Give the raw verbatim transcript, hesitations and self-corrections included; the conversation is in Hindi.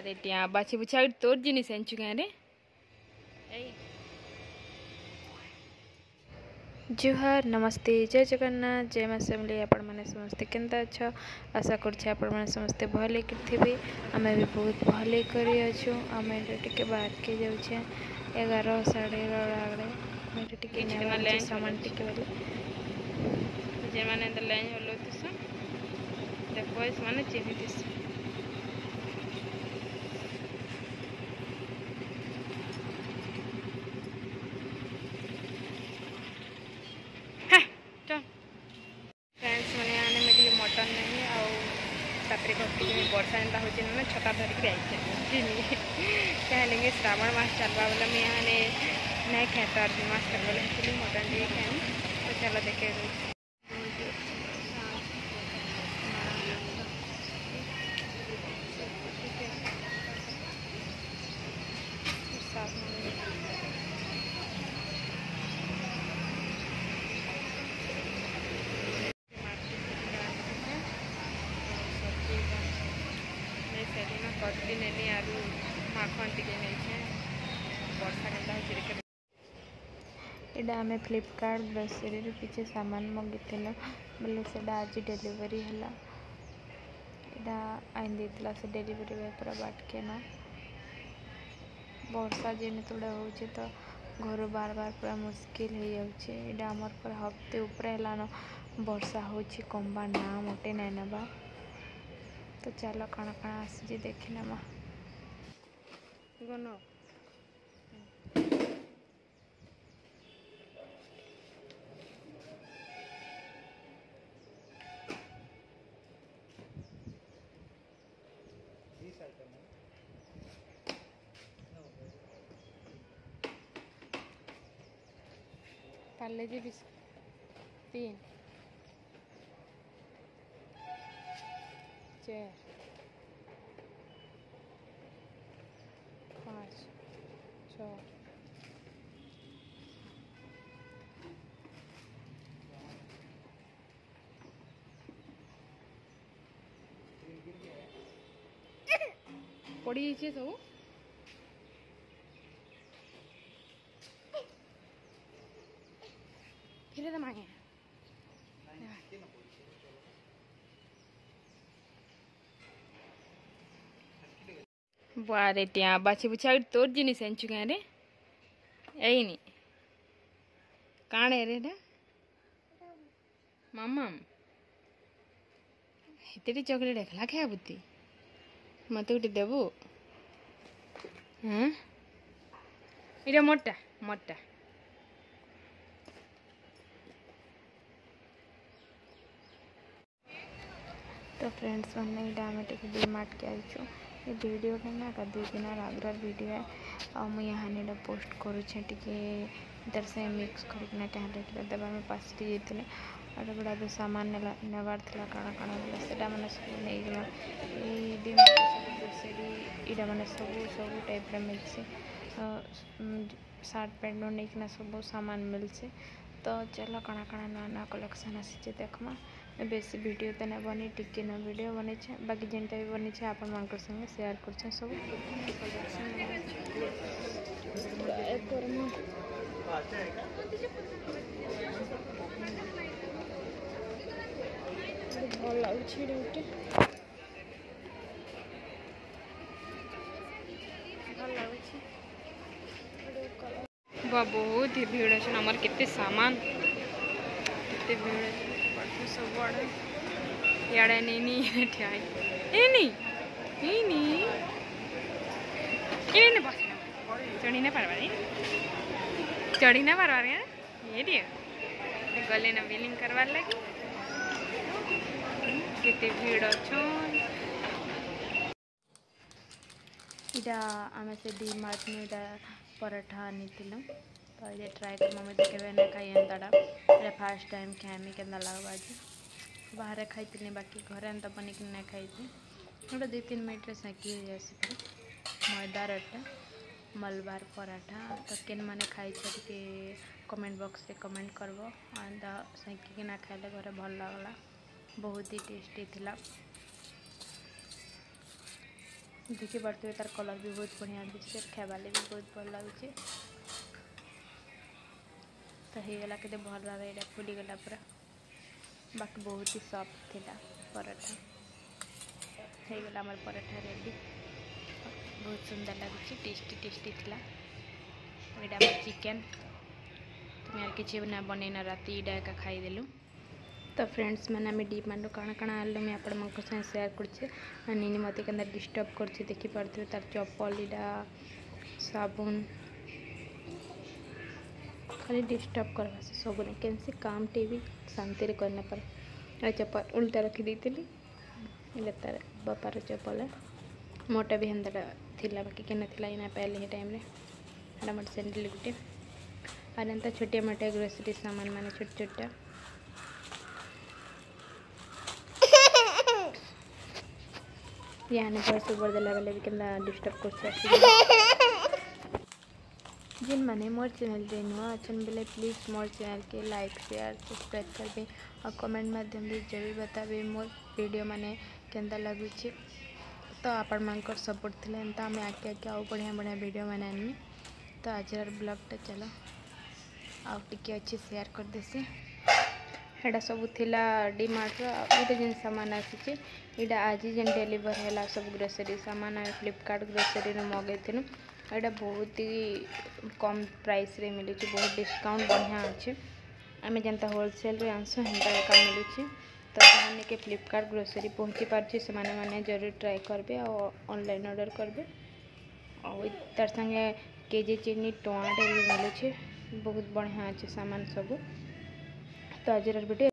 बारे टिया बाछी बुछा तोर जिनिस आनचु गाँ रे जुहार नमस्ते जय जगन्नाथ जय माँ समले आपण मैंने समस्ते केन्ता अच्छ आशा कर आपण मैंने समस्ते भले थे आम भी बहुत भले करूँ आम टे बाहर के जाऊे एगार साढ़े आगे टे सामान टे जे मैंने लाइन हलौतीस देख मैंने चिन्हीस फ्रेंड्स मैंने आने में टे मटन नहीं आउे वर्षा एंता हो ना छता धरिक कहेंगे श्रावण मास चलवा बोले मुझे यहाँ नहीं खाए तो अर्जुन मास कर बोले मटन टे खाए तो चलो देखे कटली नेली आरु माखन टिके नहीं वर्षा के इटा आम फ्लिपकार्ट ग्रोसरी किसी सामान मंगेल बोले से आज डेलीवरी है इटा आईन देला से डेलीवरी बॉय पूरा बाटके ना वर्षा जेने थोड़ा हो तो घर बार बार पूरा मुश्किल हो जाए आमर पूरा हफ्ते ऊपर है वर्षा हो कम्बा ना मोटे नहीं नवा तो चलो कण कण आसी देखी नमा गनो पाले जी भी तीन चार पाँच छः पड़ी सब फिर तो मांगे बारे टिया बाछी बुछा तोर जिनिस आनचु गाँ रे यही काण रे मामा हेते चॉकलेट एकला खाया बुद्धि मत गोटे देबू हाँ इटा मोटा मोटा तो फ्रेंड्स मैंने इटा आम डी मार्ट के आईचु ये वीडियो ना का दुई दिन आग्रह वीडियो है और मुझे यहाँ पोस्ट करुचे टे इधर से मिक्स करना क्या देवा में पास जाते और गुड़ा भी सामान नेबार था काण काण से मैंने सब नहीं इटा मैंने सब सब टाइप मिलसे सार्ट पैंट नहीं सब सामान मिलसे तो चलो कण कण नुआ नुआ कलेक्शन आसी देखमा बेसी वीडियो तो नहीं बनी टिके न वीडियो बनी बाकी जेनटा भी बनी आपण मान संगे शेयर कर सब भल लगे बहुत ही भीड़ अच्छे आमर केते सामान केते भीड़ अच्छे सब आड़े इे नहीं ठिया बस चढ़ी ना पार्बार चढ़ी ना पार्बार ये दिए गले ना बिलिंग करवार लगे केते भीड़ अच्छा इटा आम से डी मार्ट में इटा पराठा आनी तो ये ट्राई कर मम्मी देखे ना खाई एंताटा ये फास्ट टाइम खाएमी के लगवा आज बाहर खाई बाकी घर एंता बनिक ना खाई गोटे दुई तीन मिनट सेकी जाए मैदार एटा मलबार पराठा तो केन मैंने खाई टे कमेंट बॉक्स से कमेंट करब एंता सेकी ना खाइले घरे भल लगला बहुत ही टेस्टी थिला देखी पारे तार कलर भी बहुत बढ़िया दिखे खाइबाले भी बहुत भल लगे तो होगला के भल भाव यहाँ फुलीगला पूरा बाकी बहुत ही सॉफ्ट थिला पराठा होगला आम पराठा रेडी बहुत सुंदर लगुच टेस्टी टेस्टी थिला यहाँ चिकेन तुम यार किसी ना बनईना राति इटा एका खाईदेलु तो फ्रेंड्स मैंने आम डी मार्ट काଣା काଣା आलु मुझे आपण मान संगे सेयार कर नीनी मत के डिस्टर्ब कर देखिपे तार चप्पल इटा साबुन खाली डिस्टर्ब करवा से सब नहीं कैसे काम टे भी शांति करना पारे चप्पल उल्टा रखी थी तार बापार चप्पल मोटा भी हेन्ता थिला बाकी के ना इना पाइले टाइम रे मोटे सैंडल गुटे और एंता छोटिया मोटा ग्रोसरी सामान मान छोट छोटा यानी भैंस उबर देला बेले भी केन्ता डिस्टर्ब कर जिन मैंने मोर चैनल रे नुआ अच्छन बेले प्लीज मोर चैनल के लाइक शेयर सब्सक्राइब करबे और कमेंट माध्यम से जरूर बताबे मोर वीडियो माने केन्ता लगुचे तो आपण मानकर सपोर्ट थिले एंता हमें आके आके आउ बढ़िया बढ़िया वीडियो बनानी तो आज ब्लॉग टा चलो आउ टिके अच्छे शेयर कर देसी एटा सब थिला डी मार्ट रो जिन सामान आसी इटा आज जेन डिलीवर है सब ग्रोसरी सामान फ्लिपकार्ट ग्रोसरी रो मगैथिलु एटा बहुत ही कम प्राइस रे मिलुची बहुत डिस्काउंट बढ़िया अच्छे आम जनता होलसेल रे आंसो हेन्ता एका मिलुची तो मैंने के फ्लिपकार्ट ग्रोसरी पहुँची पार्ची से माने माने जरूर ट्राई करबे और ऑनलाइन ऑर्डर करबे और तार संगे केजी चीनी टमाटर भी मिलुची बहुत बढ़िया अच्छे सामान सब तो आज वीडियो